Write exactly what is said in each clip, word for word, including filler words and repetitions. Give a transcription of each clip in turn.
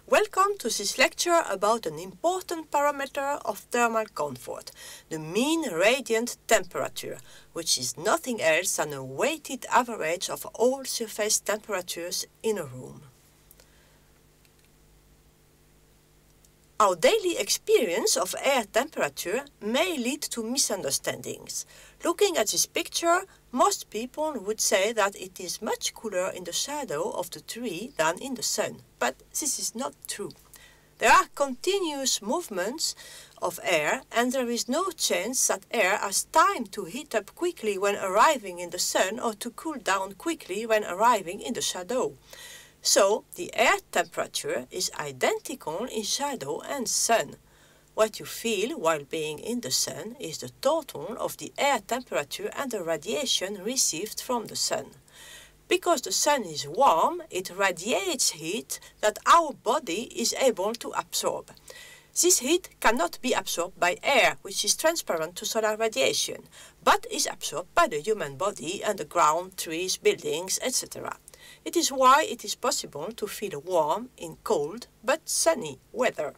Welcome to this lecture about an important parameter of thermal comfort, the mean radiant temperature, which is nothing else than a weighted average of all surface temperatures in a room. Our daily experience of air temperature may lead to misunderstandings. Looking at this picture, most people would say that it is much cooler in the shadow of the tree than in the sun, but this is not true. There are continuous movements of air, and there is no chance that air has time to heat up quickly when arriving in the sun or to cool down quickly when arriving in the shadow. So, the air temperature is identical in shadow and sun. What you feel while being in the sun is the total of the air temperature and the radiation received from the sun. Because the sun is warm, it radiates heat that our body is able to absorb. This heat cannot be absorbed by air, which is transparent to solar radiation, but is absorbed by the human body and the ground, trees, buildings, et cetera. It is why it is possible to feel warm in cold but sunny weather.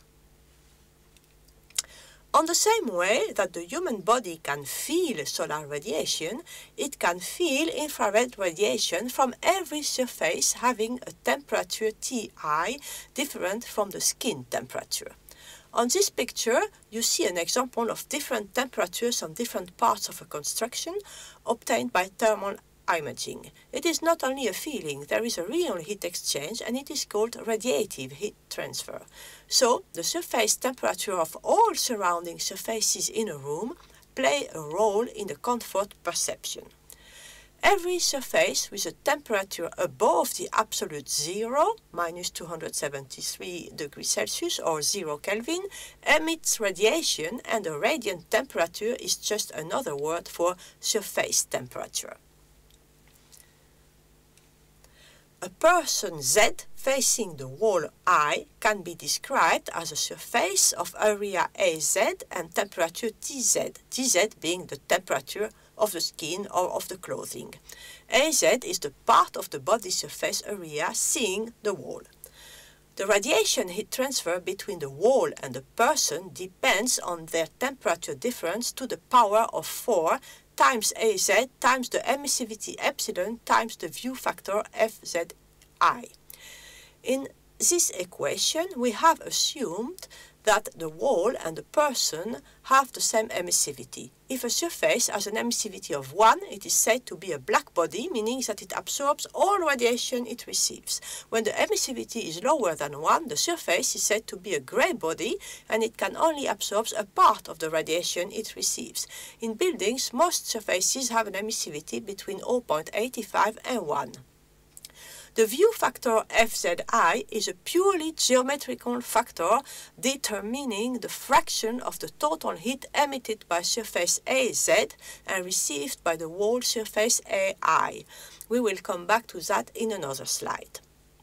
On the same way that the human body can feel solar radiation, it can feel infrared radiation from every surface having a temperature T I different from the skin temperature. On this picture, you see an example of different temperatures on different parts of a construction obtained by thermal imaging. It is not only a feeling, there is a real heat exchange, and it is called radiative heat transfer. So, the surface temperature of all surrounding surfaces in a room play a role in the comfort perception. Every surface with a temperature above the absolute zero, minus two hundred seventy-three degrees Celsius or zero Kelvin, emits radiation, and the radiant temperature is just another word for surface temperature. A person Z facing the wall I can be described as a surface of area A Z and temperature T Z, T Z being the temperature of the skin or of the clothing. A Z is the part of the body surface area seeing the wall. The radiation heat transfer between the wall and the person depends on their temperature difference to the power of four times A Z times the emissivity epsilon times the view factor F Z I. In this equation, we have assumed that the wall and the person have the same emissivity. If a surface has an emissivity of one, it is said to be a black body, meaning that it absorbs all radiation it receives. When the emissivity is lower than one, the surface is said to be a gray body, and it can only absorb a part of the radiation it receives. In buildings, most surfaces have an emissivity between zero point eight five and one. The view factor F Z I is a purely geometrical factor determining the fraction of the total heat emitted by surface A Z and received by the wall surface A I. We will come back to that in another slide.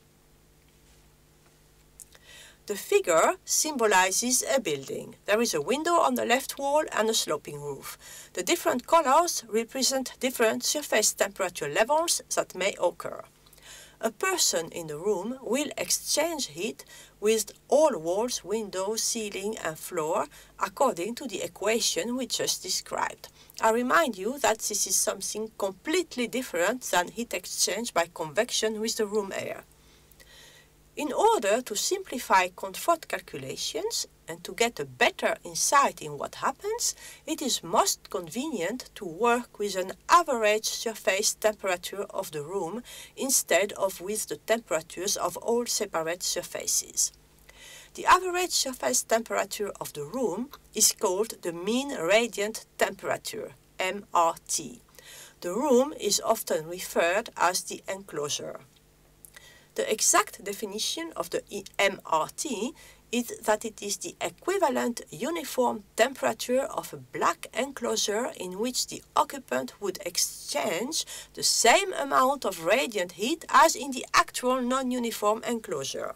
The figure symbolizes a building. There is a window on the left wall and a sloping roof. The different colors represent different surface temperature levels that may occur. A person in the room will exchange heat with all walls, windows, ceiling and floor according to the equation we just described. I remind you that this is something completely different than heat exchange by convection with the room air. In order to simplify comfort calculations and to get a better insight in what happens, it is most convenient to work with an average surface temperature of the room instead of with the temperatures of all separate surfaces. The average surface temperature of the room is called the mean radiant temperature, M R T. The room is often referred as the enclosure. The exact definition of the M R T is that it is the equivalent uniform temperature of a black enclosure in which the occupant would exchange the same amount of radiant heat as in the actual non-uniform enclosure.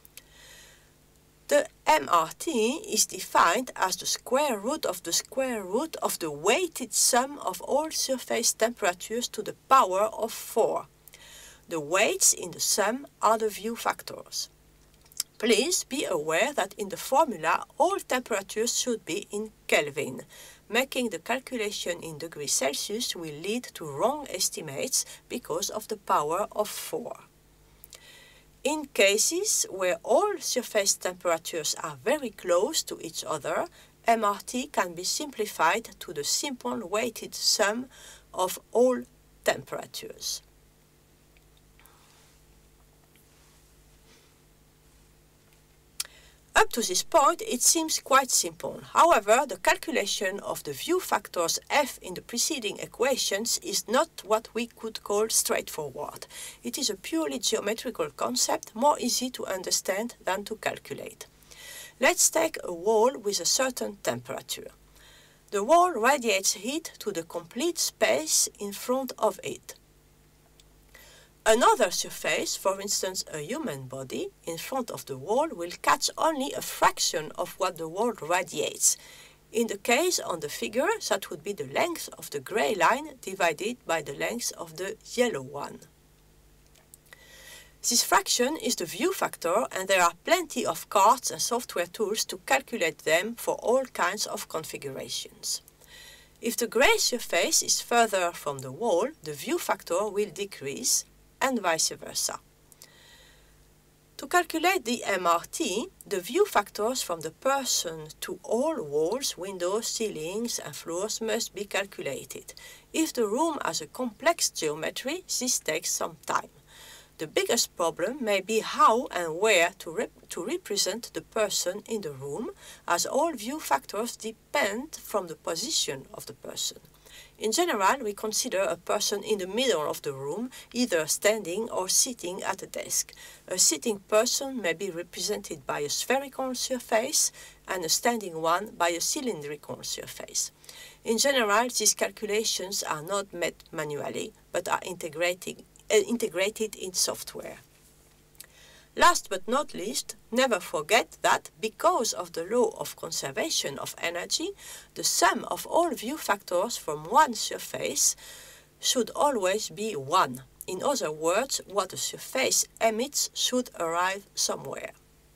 The M R T is defined as the square root of the square root of the weighted sum of all surface temperatures to the power of four. The weights in the sum are the view factors. Please be aware that in the formula all temperatures should be in Kelvin. Making the calculation in degrees Celsius will lead to wrong estimates because of the power of four. In cases where all surface temperatures are very close to each other, M R T can be simplified to the simple weighted sum of all temperatures. Up to this point, it seems quite simple. However, the calculation of the view factors f in the preceding equations is not what we could call straightforward. It is a purely geometrical concept, more easy to understand than to calculate. Let's take a wall with a certain temperature. The wall radiates heat to the complete space in front of it. Another surface, for instance a human body, in front of the wall will catch only a fraction of what the wall radiates. In the case on the figure, that would be the length of the grey line divided by the length of the yellow one. This fraction is the view factor, and there are plenty of cards and software tools to calculate them for all kinds of configurations. If the grey surface is further from the wall, the view factor will decrease, and vice versa. To calculate the M R T, the view factors from the person to all walls, windows, ceilings and floors must be calculated. If the room has a complex geometry, this takes some time. The biggest problem may be how and where to, rep to represent the person in the room, as all view factors depend from the position of the person. In general, we consider a person in the middle of the room, either standing or sitting at a desk. A sitting person may be represented by a spherical surface and a standing one by a cylindrical surface. In general, these calculations are not made manually, but are integrated, uh, integrated in software. Last but not least, never forget that because of the law of conservation of energy, the sum of all view factors from one surface should always be one. In other words, what a surface emits should arrive somewhere.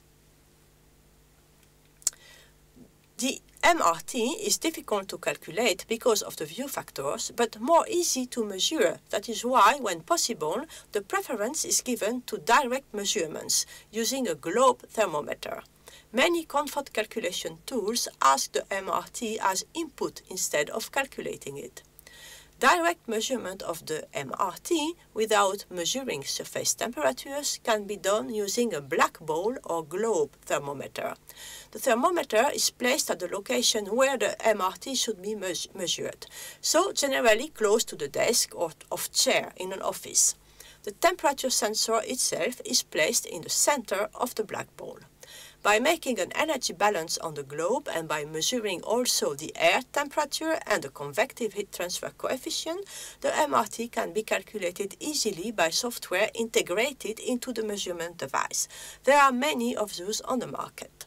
The M R T is difficult to calculate because of the view factors, but more easy to measure. That is why, when possible, the preference is given to direct measurements using a globe thermometer. Many comfort calculation tools ask the M R T as input instead of calculating it. Direct measurement of the M R T without measuring surface temperatures can be done using a black ball or globe thermometer. The thermometer is placed at the location where the M R T should be me measured, so generally close to the desk or of chair in an office. The temperature sensor itself is placed in the center of the black ball. By making an energy balance on the globe and by measuring also the air temperature and the convective heat transfer coefficient, the M R T can be calculated easily by software integrated into the measurement device. There are many of those on the market.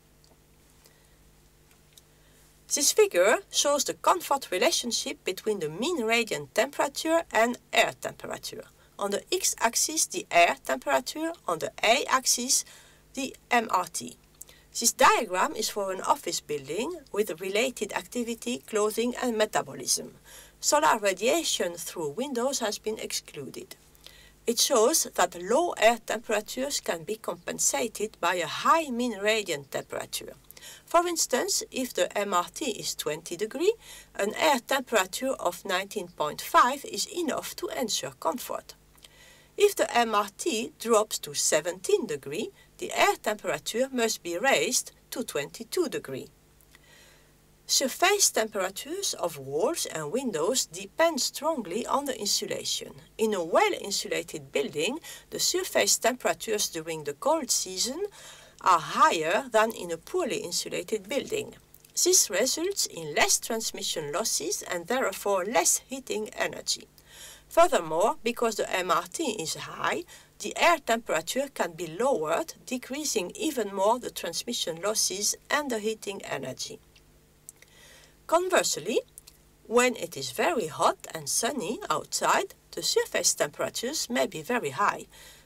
This figure shows the comfort relationship between the mean radiant temperature and air temperature. On the x-axis, the air temperature, on the y-axis, the M R T. This diagram is for an office building with related activity, clothing and metabolism. Solar radiation through windows has been excluded. It shows that low air temperatures can be compensated by a high mean radiant temperature. For instance, if the M R T is twenty degrees, an air temperature of nineteen point five is enough to ensure comfort. If the M R T drops to seventeen degrees, the air temperature must be raised to twenty-two degrees. Surface temperatures of walls and windows depend strongly on the insulation. In a well-insulated building, the surface temperatures during the cold season are higher than in a poorly insulated building. This results in less transmission losses and therefore less heating energy. Furthermore, because the M R T is high, the air temperature can be lowered, decreasing even more the transmission losses and the heating energy. Conversely, when it is very hot and sunny outside, the surface temperatures may be very high.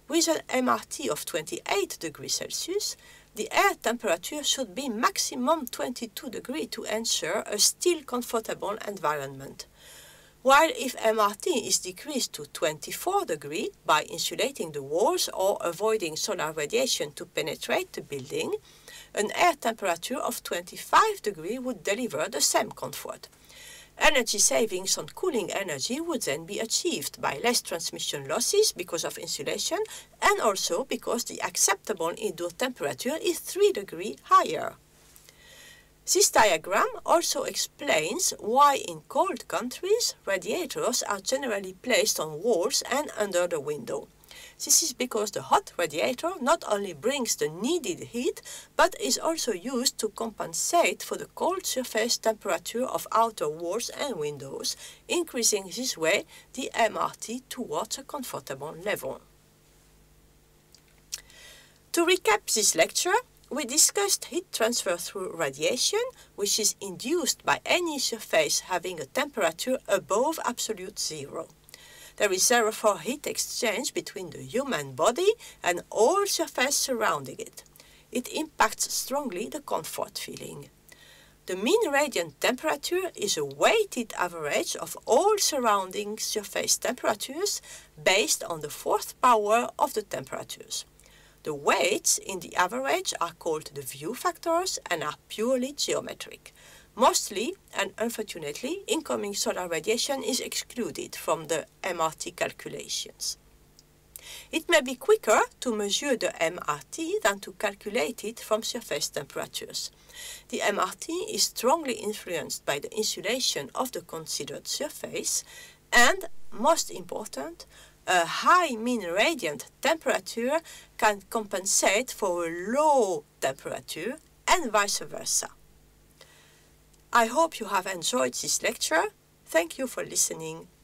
With an M R T of twenty-eight degrees Celsius, the air temperature should be maximum twenty-two degrees to ensure a still comfortable environment. While if M R T is decreased to twenty-four degrees by insulating the walls or avoiding solar radiation to penetrate the building, an air temperature of twenty-five degrees would deliver the same comfort. Energy savings on cooling energy would then be achieved by less transmission losses because of insulation and also because the acceptable indoor temperature is three degrees higher. This diagram also explains why in cold countries radiators are generally placed on walls and under the window. This is because the hot radiator not only brings the needed heat, but is also used to compensate for the cold surface temperature of outer walls and windows, increasing this way the M R T towards a comfortable level. To recap this lecture, we discussed heat transfer through radiation, which is induced by any surface having a temperature above absolute zero. There is therefore heat exchange between the human body and all surface surrounding it. It impacts strongly the comfort feeling. The mean radiant temperature is a weighted average of all surrounding surface temperatures based on the fourth power of the temperatures. The weights in the average are called the view factors and are purely geometric. Mostly, and unfortunately, incoming solar radiation is excluded from the M R T calculations. It may be quicker to measure the M R T than to calculate it from surface temperatures. The M R T is strongly influenced by the insulation of the considered surface and, most important, a high mean radiant temperature can compensate for a low temperature and vice versa. I hope you have enjoyed this lecture. Thank you for listening.